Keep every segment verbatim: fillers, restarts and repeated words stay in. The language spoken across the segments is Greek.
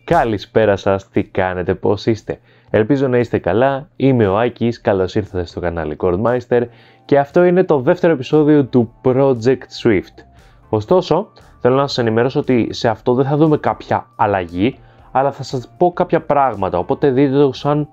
Καλησπέρα σας, τι κάνετε, πώς είστε? Ελπίζω να είστε καλά, είμαι ο Άκης, καλώς ήρθατε στο κανάλι Codemeister και αυτό είναι το δεύτερο επεισόδιο του Project Swift. Ωστόσο, θέλω να σας ενημερώσω ότι σε αυτό δεν θα δούμε κάποια αλλαγή, αλλά θα σας πω κάποια πράγματα, οπότε δείτε το σαν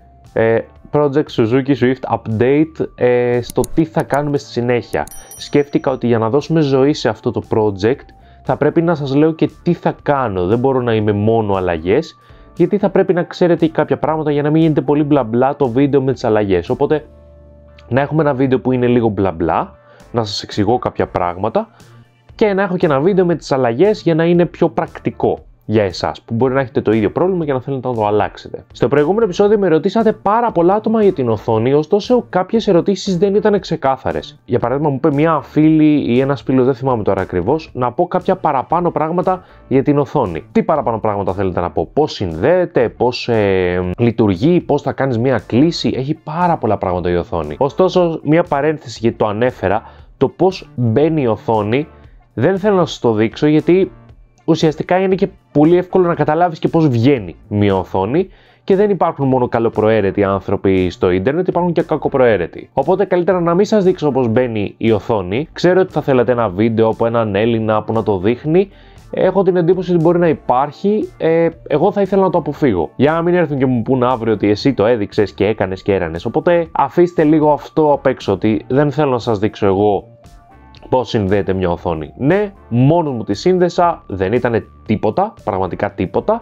ε, Project Suzuki Swift Update ε, στο τι θα κάνουμε στη συνέχεια. Σκέφτηκα ότι για να δώσουμε ζωή σε αυτό το project θα πρέπει να σας λέω και τι θα κάνω, δεν μπορώ να είμαι μόνο αλλαγές, γιατί θα πρέπει να ξέρετε κάποια πράγματα για να μην γίνεται πολύ μπλα μπλα το βίντεο με τις αλλαγές. Οπότε να έχουμε ένα βίντεο που είναι λίγο μπλα μπλα, να σας εξηγώ κάποια πράγματα και να έχω και ένα βίντεο με τις αλλαγές για να είναι πιο πρακτικό για εσάς που μπορεί να έχετε το ίδιο πρόβλημα και να θέλετε να το αλλάξετε. Στο προηγούμενο επεισόδιο με ρωτήσατε πάρα πολλά άτομα για την οθόνη, ωστόσο κάποιες ερωτήσεις δεν ήταν ξεκάθαρες. Για παράδειγμα, μου είπε μια φίλη ή ένας φίλος, δεν θυμάμαι τώρα ακριβώς, να πω κάποια παραπάνω πράγματα για την οθόνη. Τι παραπάνω πράγματα θέλετε να πω, πώς συνδέεται, πώς ε, λειτουργεί, πώς θα κάνεις μια κλίση, έχει πάρα πολλά πράγματα η οθόνη. Ωστόσο, μια παρένθεση γιατί το ανέφερα, το πώς μπαίνει η οθόνη δεν θέλω να σας το δείξω γιατί ουσιαστικά είναι και πολύ εύκολο να καταλάβεις και πώς βγαίνει μια οθόνη και δεν υπάρχουν μόνο καλοπροαίρετοι άνθρωποι στο ίντερνετ, υπάρχουν και κακοπροαίρετοι. Οπότε καλύτερα να μην σας δείξω πώς μπαίνει η οθόνη. Ξέρω ότι θα θέλατε ένα βίντεο από έναν Έλληνα που να το δείχνει. Έχω την εντύπωση ότι μπορεί να υπάρχει, ε, εγώ θα ήθελα να το αποφύγω. Για να μην έρθουν και μου πούν αύριο ότι εσύ το έδειξες και έκανες και έρανες. Οπότε αφήστε λίγο αυτό απ' έξω, ότι δεν θέλω να σας δείξω εγώ πώς συνδέεται μια οθόνη. Ναι, μόνο μου τη σύνδεσα, δεν ήταν τίποτα, πραγματικά τίποτα.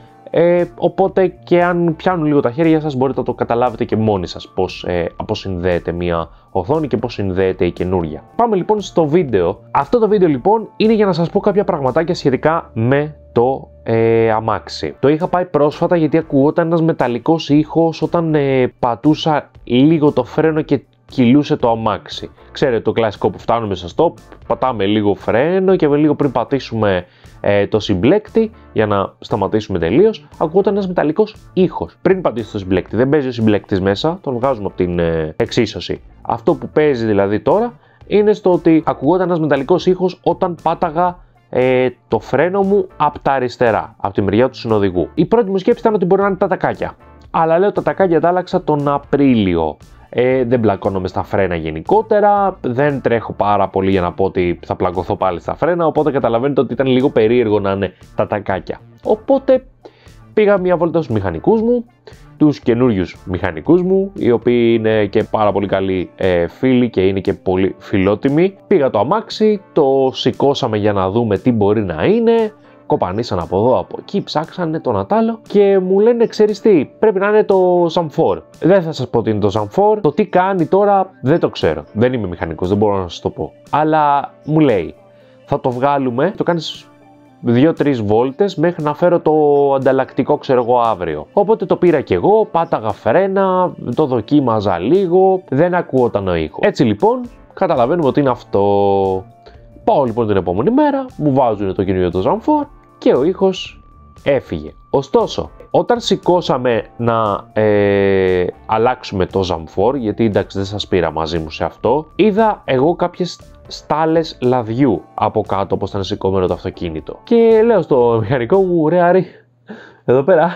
Ε, οπότε και αν πιάνουν λίγο τα χέρια σας μπορείτε να το καταλάβετε και μόνοι σας πώς ε, αποσυνδέεται μια οθόνη και πώς συνδέεται η καινούρια. Πάμε λοιπόν στο βίντεο. Αυτό το βίντεο λοιπόν είναι για να σας πω κάποια πραγματάκια σχετικά με το ε, αμάξι. Το είχα πάει πρόσφατα γιατί ακουγόταν ένας μεταλλικός ήχος όταν ε, πατούσα λίγο το φρένο και κυλούσε το αμάξι. Ξέρετε το κλασικό που φτάνουμε στο stop, πατάμε λίγο φρένο και με λίγο πριν πατήσουμε ε, το συμπλέκτη για να σταματήσουμε τελείως, ακούγονταν ένας μεταλλικός ήχος. Πριν πατήσει το συμπλέκτη, δεν παίζει ο συμπλέκτης μέσα, τον βγάζουμε από την ε, εξίσωση. Αυτό που παίζει δηλαδή τώρα είναι στο ότι ακούγονταν ένας μεταλλικός ήχος όταν πάταγα ε, το φρένο μου από τα αριστερά, από τη μεριά του συνοδηγού. Η πρώτη μου σκέψη ήταν ότι μπορεί να είναι τα τακάκια. Αλλά λέω τα τακάκια τα άλλαξα τον Απρίλιο. Ε, δεν πλακώνομαι στα φρένα γενικότερα, δεν τρέχω πάρα πολύ για να πω ότι θα πλακωθώ πάλι στα φρένα, οπότε καταλαβαίνετε ότι ήταν λίγο περίεργο να είναι τα τακάκια. Οπότε πήγα μια βόλτα στους μηχανικούς μου, τους καινούριους μηχανικούς μου, οι οποίοι είναι και πάρα πολύ καλοί ε, φίλοι και είναι και πολύ φιλότιμοι. Πήγα το αμάξι, το σηκώσαμε για να δούμε τι μπορεί να είναι. Κοπανίσαν από εδώ, από εκεί, ψάξανε τον Ατάλο και μου λένε, ξέρεις τι, πρέπει να είναι το Zamfor. Δεν θα σας πω τι είναι το Zamfor, το τι κάνει τώρα δεν το ξέρω. Δεν είμαι μηχανικός, δεν μπορώ να σας το πω. Αλλά μου λέει, θα το βγάλουμε, το κάνεις δύο τρεις βόλτες μέχρι να φέρω το ανταλλακτικό, ξέρω εγώ, αύριο. Οπότε το πήρα κι εγώ, πάταγα φρένα, το δοκίμαζα λίγο, δεν ακούγονταν ο ήχος. Έτσι λοιπόν, καταλαβαίνουμε ότι είναι αυτό. Πάω λοιπόν την επόμενη μέρα, μου βάζουν το καινούριο το Zamfor και ο ήχος έφυγε. Ωστόσο, όταν σηκώσαμε να ε, αλλάξουμε το Zamfor, γιατί εντάξει δεν σας πήρα μαζί μου σε αυτό, είδα εγώ κάποιες στάλες λαδιού από κάτω όπως ήταν σηκωμένο το αυτοκίνητο. Και λέω στο μηχανικό μου, ρε Άρη, εδώ πέρα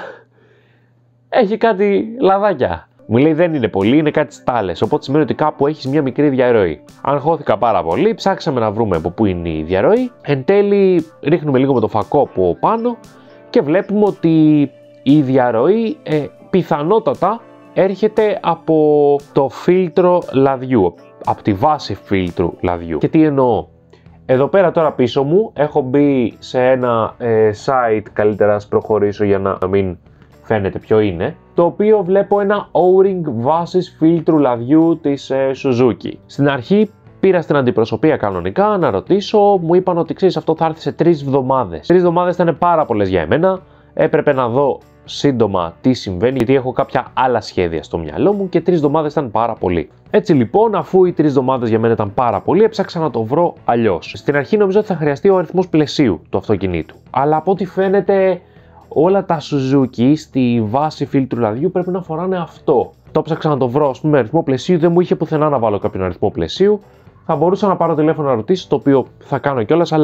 έχει κάτι λαδάκια. Μου λέει δεν είναι πολύ, είναι κάτι στάλες, οπότε σημαίνει ότι κάπου έχεις μια μικρή διαρροή. Αγχώθηκα πάρα πολύ, ψάξαμε να βρούμε από πού είναι η διαρροή. Εν τέλει ρίχνουμε λίγο με το φακό από πάνω και βλέπουμε ότι η διαρροή ε, πιθανότατα έρχεται από το φίλτρο λαδιού, από τη βάση φίλτρου λαδιού. Και τι εννοώ. Εδώ πέρα τώρα πίσω μου έχω μπει σε ένα ε, site, καλύτερα ας προχωρήσω για να μην φαίνεται ποιο είναι, το οποίο βλέπω ένα O-ring βάσης φίλτρου λαδιού της ε, Suzuki. Στην αρχή πήρα στην αντιπροσωπεία κανονικά να ρωτήσω, μου είπαν ότι ξέρεις αυτό θα έρθει σε τρεις εβδομάδες. Τρεις εβδομάδες ήταν πάρα πολλές για εμένα, έπρεπε να δω σύντομα τι συμβαίνει γιατί έχω κάποια άλλα σχέδια στο μυαλό μου και τρεις εβδομάδες ήταν πάρα πολύ. Έτσι λοιπόν, αφού οι τρεις εβδομάδες για μένα ήταν πάρα πολύ, έψαξα να το βρω αλλιώς. Στην αρχή νομίζω ότι θα χρειαστεί ο αριθμός πλαισίου του αυτοκινήτου, αλλά από ό,τι φαίνεται όλα τα Suzuki στη βάση φίλτρου λαδιού πρέπει να φοράνε αυτό. Το ψάξα να το βρω, ας πούμε, αριθμό πλαισίου, δεν μου είχε πουθενά να βάλω κάποιον αριθμό πλαισίου. Θα μπορούσα να πάρω τηλέφωνο να ρωτήσω, το οποίο θα κάνω κιόλας, αλλά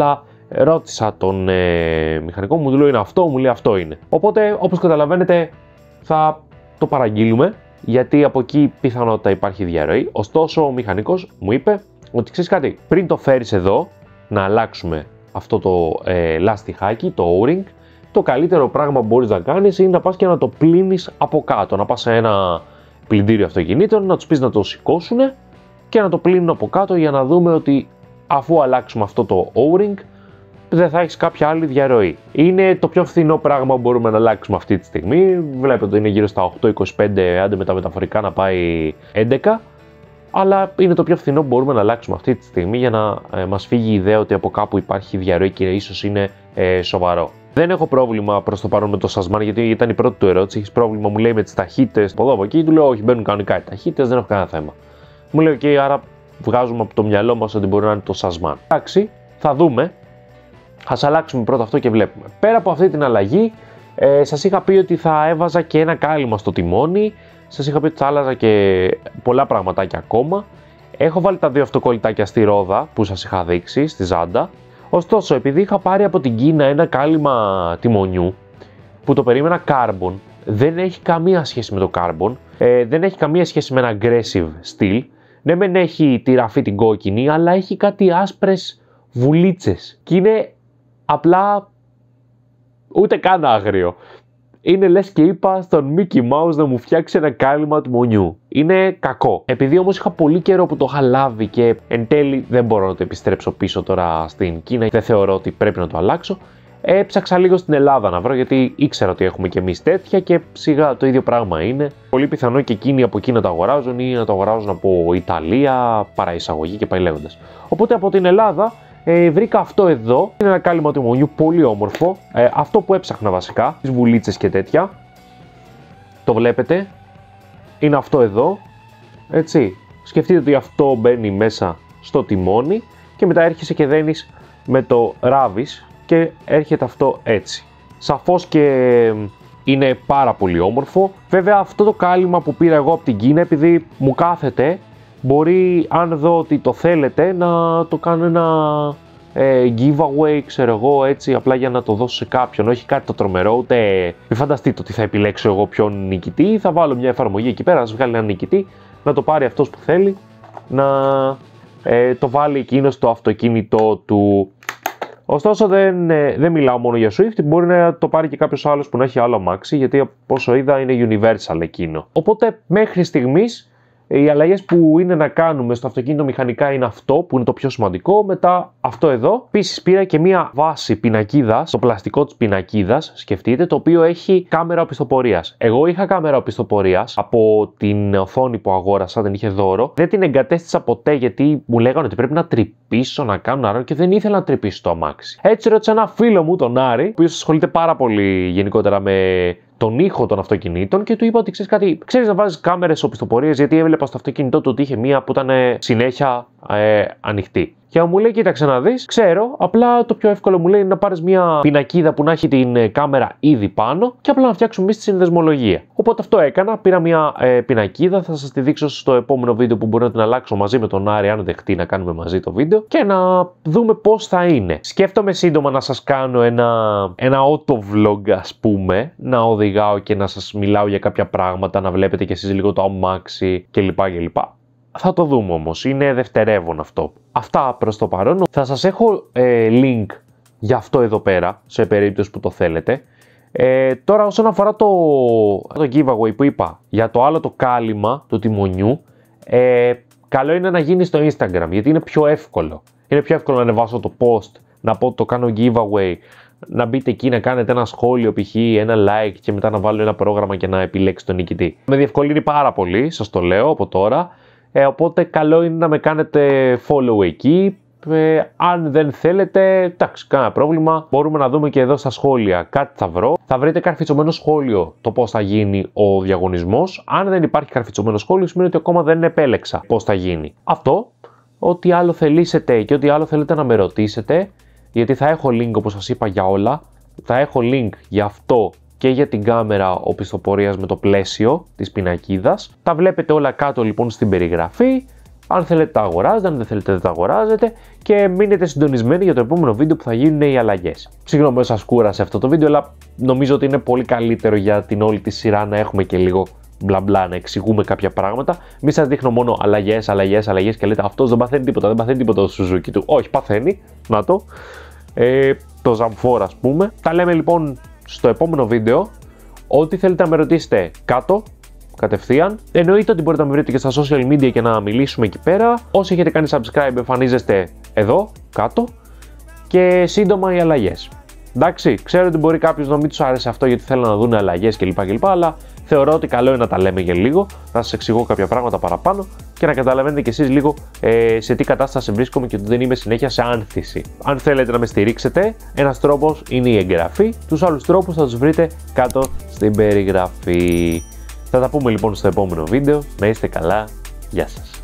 Ρώτησα τον ε, μηχανικό, μου λέει είναι αυτό, μου λέει αυτό είναι. Οπότε όπως καταλαβαίνετε θα το παραγγείλουμε, γιατί από εκεί πιθανότητα υπάρχει διαρροή. Ωστόσο ο μηχανικός μου είπε ότι ξέρεις κάτι, πριν το φέρεις εδώ να αλλάξουμε αυτό το ε, λάστιχάκι, το O-ring, το καλύτερο πράγμα που μπορείς να κάνεις είναι να πας και να το πλύνεις από κάτω. Να πας σε ένα πλυντήριο αυτοκινήτων, να τους πεις να το σηκώσουν και να το πλύνουν από κάτω για να δούμε ότι αφού αλλάξουμε αυτό το O-ring δεν θα έχεις κάποια άλλη διαρροή. Είναι το πιο φθηνό πράγμα που μπορούμε να αλλάξουμε αυτή τη στιγμή. Βλέπετε ότι είναι γύρω στα οκτώ είκοσι πέντε, άντε με τα μεταφορικά να πάει έντεκα. Αλλά είναι το πιο φθηνό που μπορούμε να αλλάξουμε αυτή τη στιγμή για να ε, μας φύγει η ιδέα ότι από κάπου υπάρχει διαρροή και ίσως είναι ε, σοβαρό. Δεν έχω πρόβλημα προς το παρόν με το Sussman, γιατί ήταν η πρώτη του ερώτηση. Έχεις πρόβλημα, μου λέει, με τις ταχύτητες από εδώ από εκεί? Του λέω όχι, μπαίνουν κανονικά οι ταχύτητες, δεν έχω κανένα θέμα. Μου λέει, OK, άρα βγάζουμε από το μυαλό μας ότι μπορεί να είναι το Sussman. Εντάξει, θα δούμε. Ας αλλάξουμε πρώτα αυτό και βλέπουμε. Πέρα από αυτή την αλλαγή, ε, σας είχα πει ότι θα έβαζα και ένα κάλυμα στο τιμόνι. Σας είχα πει ότι θα άλλαζα και πολλά πραγματάκια ακόμα. Έχω βάλει τα δύο αυτοκολλητάκια στη ρόδα που σας είχα δείξει, στη Zanda. Ωστόσο, επειδή είχα πάρει από την Κίνα ένα κάλυμα τιμονιού που το περίμενα carbon, δεν έχει καμία σχέση με το carbon, ε, δεν έχει καμία σχέση με ένα aggressive steel. Ναι, μεν έχει τη ραφή την κόκκινη, αλλά έχει κάτι άσπρες βουλίτσες και είναι απλά ούτε καν άγριο. Είναι λες και είπα στον Mickey Mouse να μου φτιάξει ένα κάλυμα του μονιού. Είναι κακό. Επειδή όμως είχα πολύ καιρό που το είχα λάβει και εν τέλει δεν μπορώ να το επιστρέψω πίσω τώρα στην Κίνα, δεν θεωρώ ότι πρέπει να το αλλάξω, έψαξα λίγο στην Ελλάδα να βρω, γιατί ήξερα ότι έχουμε και εμείς τέτοια και σιγά το ίδιο πράγμα είναι. Πολύ πιθανό και εκείνοι από εκεί να το αγοράζουν ή να το αγοράζουν από Ιταλία, παραεισαγωγή και πάει λέγοντας. Οπότε από την Ελλάδα Ε, βρήκα αυτό εδώ, είναι ένα κάλυμα του μονιού πολύ όμορφο, ε, αυτό που έψαχνα βασικά, τις βουλίτσες και τέτοια, το βλέπετε, είναι αυτό εδώ, έτσι, σκεφτείτε ότι αυτό μπαίνει μέσα στο τιμόνι και μετά έρχεσαι και δένεις με το ράβεις και έρχεται αυτό έτσι. Σαφώς και είναι πάρα πολύ όμορφο. Βέβαια αυτό το κάλυμα που πήρα εγώ από την Κίνα, επειδή μου κάθεται, μπορεί, αν δω ότι το θέλετε, να το κάνω ένα ε, giveaway, ξέρω εγώ, έτσι, απλά για να το δώσω σε κάποιον. Όχι κάτι το τρομερό, ούτε μην φανταστείτε ότι θα επιλέξω εγώ ποιον νικητή. Θα βάλω μια εφαρμογή εκεί πέρα, να σας βγάλει έναν νικητή, να το πάρει αυτός που θέλει, να ε, το βάλει εκείνο στο αυτοκίνητό του. Ωστόσο δεν, ε, δεν μιλάω μόνο για Swift, μπορεί να το πάρει και κάποιος άλλος που να έχει άλλο αμάξι, γιατί από όσο είδα είναι universal εκείνο. Οπότε μέχρι στιγμής οι αλλαγές που είναι να κάνουμε στο αυτοκίνητο μηχανικά είναι αυτό που είναι το πιο σημαντικό. Μετά αυτό εδώ. Επίσης πήρα και μία βάση πινακίδας, το πλαστικό της πινακίδας, σκεφτείτε, το οποίο έχει κάμερα οπισθοπορίας. Εγώ είχα κάμερα οπισθοπορίας από την οθόνη που αγόρασα, δεν είχε δώρο. Δεν την εγκατέστησα ποτέ γιατί μου λέγανε ότι πρέπει να τρυπήσω, να κάνω άρα και δεν ήθελα να τρυπήσω το αμάξι. Έτσι ρώτησα ένα φίλο μου, τον Άρη, ο οποίος ασχολείται πάρα πολύ γενικότερα με τον ήχο των αυτοκινήτων και του είπα ότι ξέρεις κάτι, ξέρεις να βάζεις κάμερες οπισθοπορίας, γιατί έβλεπα στο αυτοκίνητό του ότι είχε μία που ήταν συνέχεια ε, ανοιχτή. Και μου λέει, κοίταξε να δεις, ξέρω, απλά το πιο εύκολο μου λέει είναι να πάρεις μια πινακίδα που να έχει την κάμερα ήδη πάνω και απλά να φτιάξουμε εμείς τη συνδεσμολογία. Οπότε αυτό έκανα, πήρα μια ε, πινακίδα, θα σας τη δείξω στο επόμενο βίντεο που μπορεί να την αλλάξω μαζί με τον Άρη, αν δεχτεί να κάνουμε μαζί το βίντεο και να δούμε πώς θα είναι. Σκέφτομαι σύντομα να σας κάνω ένα, ένα auto vlog, ας πούμε, να οδηγάω και να σας μιλάω για κάποια πράγματα, να βλέπετε κι εσείς λίγο το αμάξι κλπ. κλπ. Θα το δούμε όμως, είναι δευτερεύον αυτό. Αυτά προς το παρόν. Θα σας έχω ε, link για αυτό εδώ πέρα, σε περίπτωση που το θέλετε. Ε, τώρα όσον αφορά το, το giveaway που είπα, για το άλλο το κάλυμα του τιμονιού, ε, καλό είναι να γίνει στο Instagram, γιατί είναι πιο εύκολο. Είναι πιο εύκολο να ανεβάσω το post, να πω το κάνω giveaway, να μπείτε εκεί, να κάνετε ένα σχόλιο π.χ. ένα like και μετά να βάλω ένα πρόγραμμα και να επιλέξετε τον νικητή. Με διευκολύνει πάρα πολύ, σας το λέω από τώρα. Ε, οπότε καλό είναι να με κάνετε follow εκεί. Ε, αν δεν θέλετε, εντάξει, κανένα πρόβλημα. Μπορούμε να δούμε και εδώ στα σχόλια κάτι θα βρω. Θα βρείτε καρφιτσωμένο σχόλιο το πώς θα γίνει ο διαγωνισμός. Αν δεν υπάρχει καρφιτσωμένο σχόλιο, σημαίνει ότι ακόμα δεν επέλεξα πώς θα γίνει. Αυτό, ό,τι άλλο θελήσετε και ό,τι άλλο θέλετε να με ρωτήσετε, γιατί θα έχω link όπως σας είπα για όλα. Θα έχω link για αυτό και για την κάμερα οπισθοπορίας με το πλαίσιο της πινακίδας. Τα βλέπετε όλα κάτω λοιπόν στην περιγραφή Αν θέλετε τα αγοράζετε, αν δεν θέλετε δεν τα αγοράζετε και μείνετε συντονισμένοι για το επόμενο βίντεο που θα γίνουν οι αλλαγές. Συγγνώμη σας κούρασε αυτό το βίντεο, αλλά νομίζω ότι είναι πολύ καλύτερο για την όλη τη σειρά να έχουμε και λίγο μπλα μπλα, να εξηγούμε κάποια πράγματα. Μη σας δείχνω μόνο αλλαγές, αλλαγές, αλλαγές και λέτε αυτός δεν παθαίνει τίποτα, δεν παθαίνει τίποτα το Suzuki του. Όχι, παθαίνει, να το. Ε, το Zamfor ας πούμε. Τα λέμε λοιπόν στο επόμενο βίντεο. Ό,τι θέλετε να με ρωτήσετε κάτω, κατευθείαν. Εννοείται ότι μπορείτε να με βρείτε και στα social media και να μιλήσουμε εκεί πέρα. Όσοι έχετε κάνει subscribe εμφανίζεστε εδώ, κάτω. Και σύντομα οι αλλαγές. Εντάξει, ξέρω ότι μπορεί κάποιος να μην τους άρεσε αυτό γιατί θέλουν να δουν αλλαγές κλπ, κλπ. Αλλά θεωρώ ότι καλό είναι να τα λέμε για λίγο, να σας εξηγώ κάποια πράγματα παραπάνω και να καταλαβαίνετε κι εσείς λίγο ε, σε τι κατάσταση βρίσκομαι και ότι δεν είμαι συνέχεια σε άνθηση. Αν θέλετε να με στηρίξετε, ένας τρόπος είναι η εγγραφή. Τους άλλους τρόπους θα τους βρείτε κάτω στην περιγραφή. Θα τα πούμε λοιπόν στο επόμενο βίντεο. Να είστε καλά. Γεια σας.